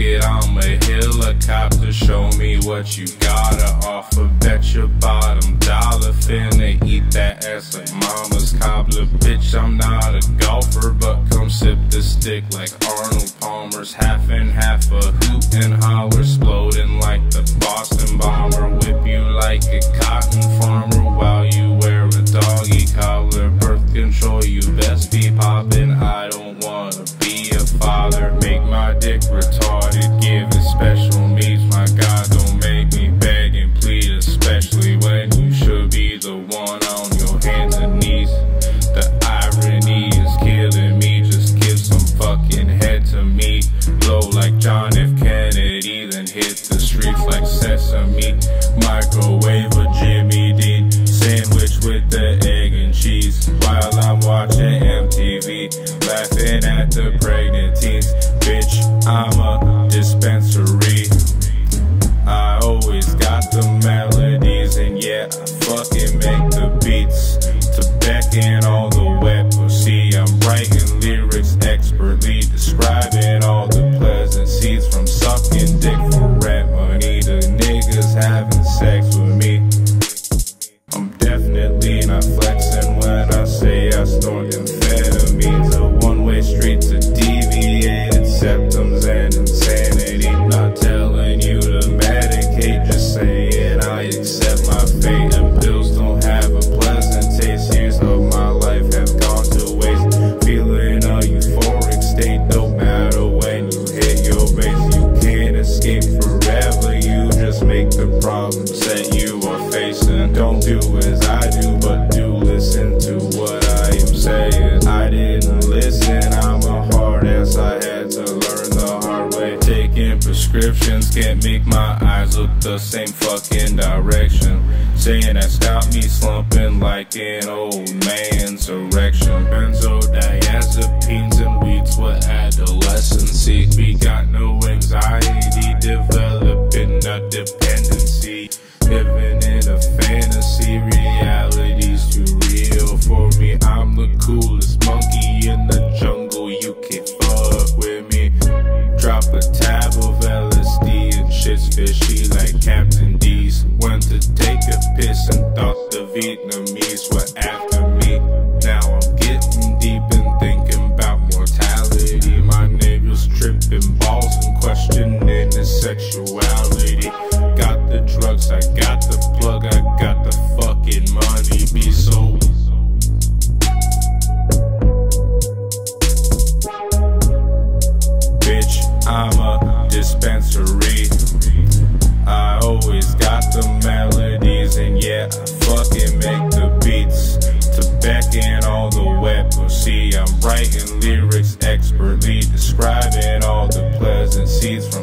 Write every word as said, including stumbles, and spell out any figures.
it, I'm a helicopter. Show me what you gotta offer. Bet your bottom dollar finna eat that ass like mama's cobbler. Bitch, I'm not a golfer, but come sip the stick like Arnold Palmer's. Half and half a hoot and holler, exploding like the Boston bomber. Whip you like a cotton farmer while you wear a doggy collar. Birth control, you best be poppin'. I don't wanna be a father. Make my dick retarded, give it special needs. My God, don't make me beg and plead, especially when you should be the one on your hands and knees. The irony is killing me. Just give some fucking head to me. Blow like John F. Kennedy, then hit the streets like Sesame. Microwave a Jimmy Dean sandwich with the egg and cheese while I'm watching M T V, laughing at the pregnant teens. Bitch, I'm a dispensary. I always got the melodies, and yeah, I fucking make the beats. To beckon all the wet pussy, I'm writing lyrics expertly, describing all the pleasant seeds. From sucking dick for rent money to niggas having sex with me. I'm definitely not flexing when I say I snort amphetamines. A one-way street to deviated septums and insanity. Not telling you to medicate, just saying I accept my fate. And pills don't have a pleasant taste. Years of my life have gone to waste. Feeling a euphoric state, no matter when you hit your base. You can't escape forever, you just make the problems that you are facing. Don't do as I do, but do listen to what I am saying. I didn't listen, I'm a hard ass, I had to learn the hard way. Taking prescriptions can't make my eyes look the same fucking direction. Saying that stop me slumping like an old man's erection. Benzodiazepines and weeds for adolescency. We got no anxiety, developing a dependency. Living in a fantasy, reality's too real for me. I'm the coolest monkey in the jungle, you can't fuck with me. Drop a tab of L S D and shit's fishy like Captain D's. Went to take a piss and thought the Vietnamese were after me. Now I'm getting deep and thinking about mortality. My niggas tripping balls and questioning his sexuality. Got the drugs, I got the plug, I got the fucking money. Be so bitch, I'm a dispensary. I always got the melodies, and yeah, I fucking make the beats. To beckon all the wet pussy, I'm writing lyrics expertly, describing all the pleasant seeds. From